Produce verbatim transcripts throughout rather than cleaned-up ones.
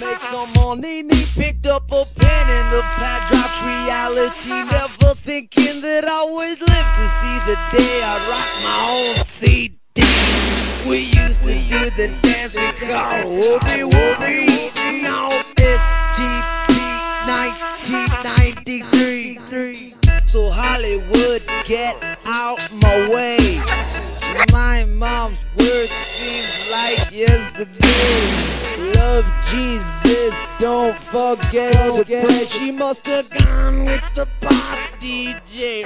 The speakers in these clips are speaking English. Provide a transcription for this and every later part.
make some money. He picked up a pen and a pad, dropped reality. Never thinking that I would live to see the day I rock my own C D. We used to do the dance we call Whoopie Whoopie. Now it's T P nineteen ninety-three. So Hollywood, get out my way. My mom's words seems like yesterday. Love Jesus, don't forget to pray. She must have gone with the boss D J.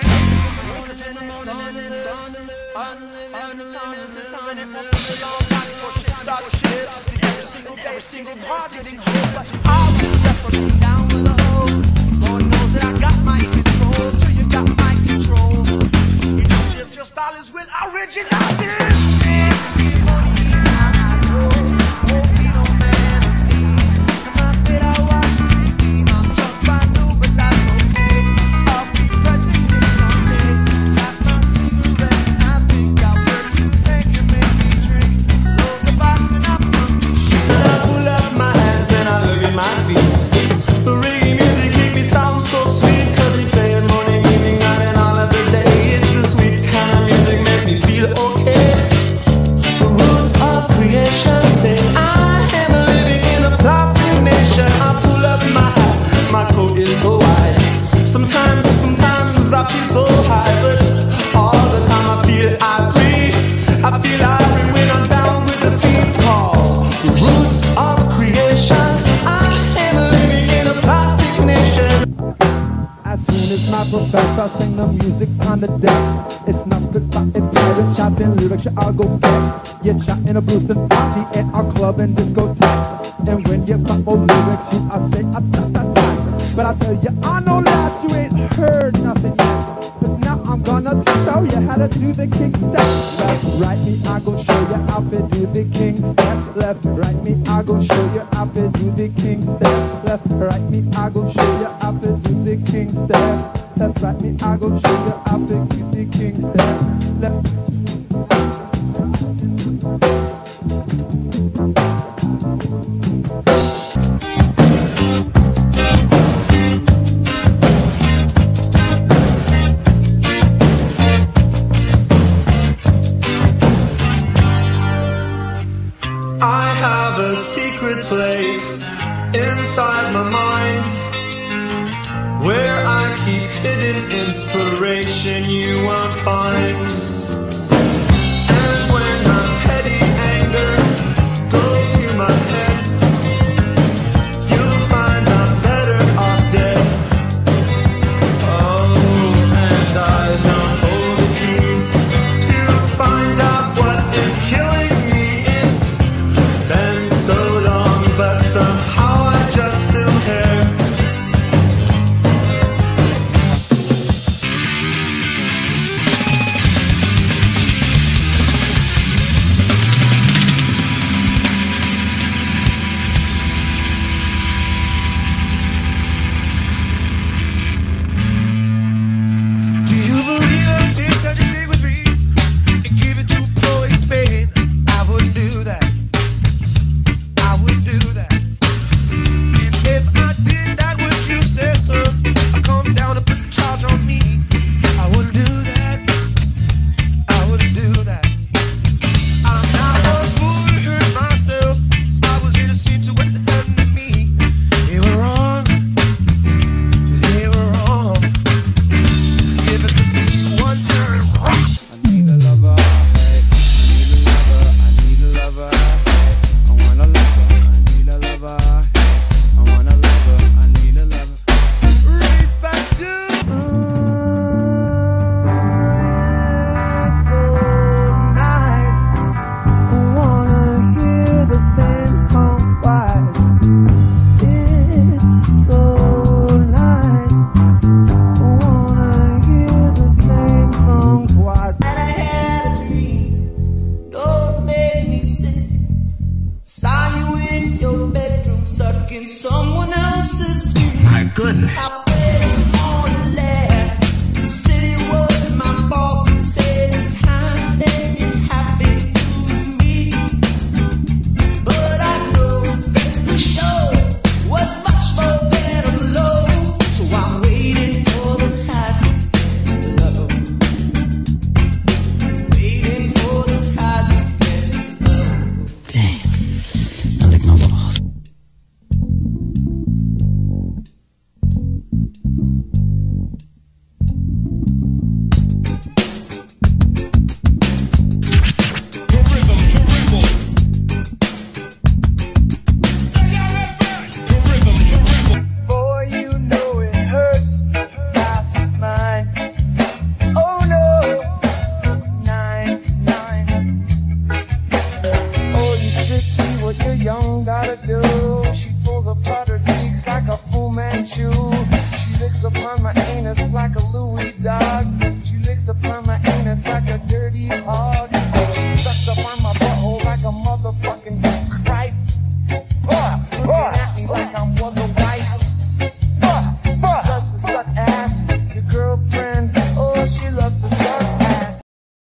Every single day, single hard getting home, but I'll be left looking down with a hole. Lord knows that I got my control. Do you got my control? You know this, your style is with originality. Professor, sing the music on the deck. It's not good, but if pirate shot, then lyrics I'll go get. Get shot in a blues and party at our club and discotheque. And when you pop more lyrics, you I say I ta ta ta. But I tell you, I know that you ain't heard nothing yet. Cause now I'm gonna show you how to do the king step. Left, right, me, I go show you how to do the king step. Left, right, me, I go show you how to do the king step. Left, right, me, I go show you how to do the king step. Left, right, me, I go show you how to do the king step. Left. I have a secret place inside my mind where I keep hidden inspiration you won't find. And when my petty anger goes through my head, you'll find I'm better off dead. Oh, and I don't hold the key to find out what is killing me. It's been so long, but somehow I just still care. Someone else's. My goodness.